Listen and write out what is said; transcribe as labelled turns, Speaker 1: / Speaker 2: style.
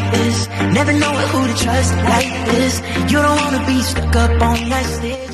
Speaker 1: this. Never know who to trust like this. You don't wanna be stuck up on that stairs.